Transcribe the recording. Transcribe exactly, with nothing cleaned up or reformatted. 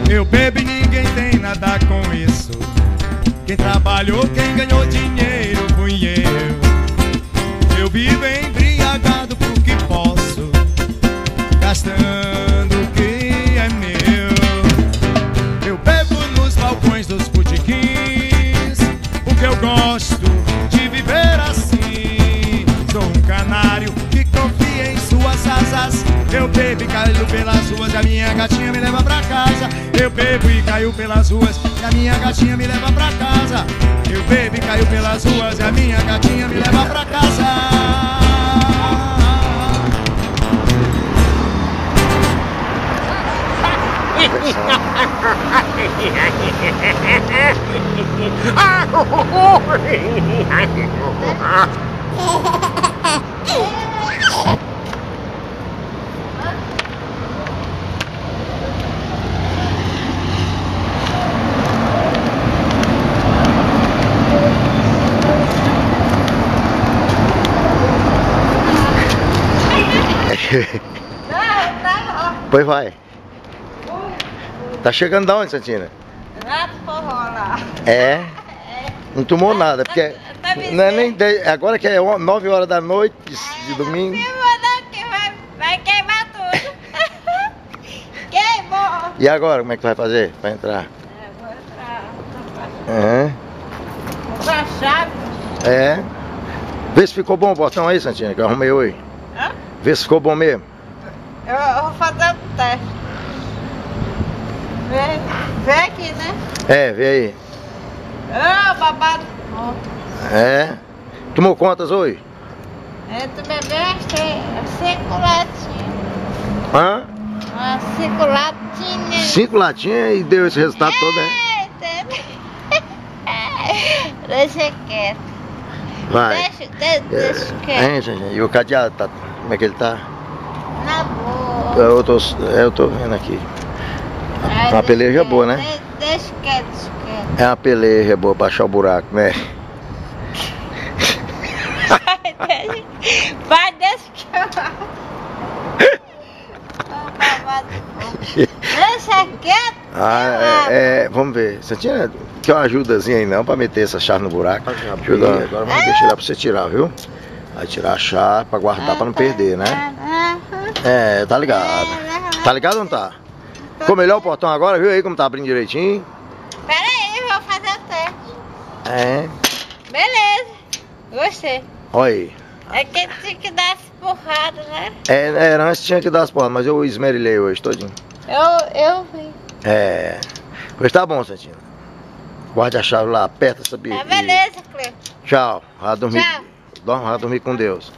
Eu bebo e ninguém tem nada com isso. Quem trabalhou, quem ganhou dinheiro fui eu. Eu vivo embriagado porque posso, gastando o que é meu. Eu bebo nos balcões dos botequins, porque eu gosto de viver assim. Sou um canário que confia em suas asas. Eu bebo e caio pelas ruas e a minha gatinha me leva pra casa. Eu bebo e caio pelas ruas e a minha gatinha me leva pra casa. Eu bebo e caio pelas ruas e a minha gatinha me leva pra casa. Pois vai. Tá chegando da onde, Santina? Lá do forró lá. É? Não tomou nada, porque tá não é nem dez, agora que é nove horas da noite de domingo. Que vai, vai queimar tudo. Queimou. E agora, como é que tu vai fazer pra entrar? É, vou entrar. É? Vou pra chave. É? Vê se ficou bom o botão aí, Santina, que eu arrumei hoje. Hã? Vê se ficou bom mesmo. Eu, eu vou fazer o teste. Vem, vem aqui, né? É, vê aí. Ah, babado. Oh. É? Tomou contas hoje? É, tu bebeste cinco latinhas. Hã? Ah, cinco latinhas. Cinco latinhas e deu esse resultado todo, né? Deixa quieto. Vai. Deixa, deixa, deixa É, quieto. hein, gente? E o cadeado, tá, como é que ele tá? Na boa. Eu tô, eu tô vendo aqui. Ai, Uma deixa peleja quieto, boa, né? Deixa, deixa quieto, deixa quieto. É uma peleja boa pra achar o buraco, né? Vai, deixa. Vai, deixa quieto. Deixa quieto. Ah, é, é, vamos ver. Você tinha quer uma ajudazinha aí não pra meter essa chave no buraco? Ajuda. Agora vamos deixar lá pra você tirar, viu? Vai tirar a chave pra guardar pra não perder, né? É, tá ligado. Tá ligado ou não tá? Ficou melhor o portão agora, viu aí como tá abrindo direitinho? Pera aí, vou fazer o teste. É. Beleza. Gostei. Olha aí. É que tinha que dar as porradas, né? É, é, antes tinha que dar as porras, mas eu esmerilhei hoje todinho. Eu, eu vi. É. Pois tá bom, Santina. Guarde a chave lá, aperta essa bicha. Tá beleza, Cleo. Tchau. Vai dormir. Tchau. Dorme, vai dormir com Deus.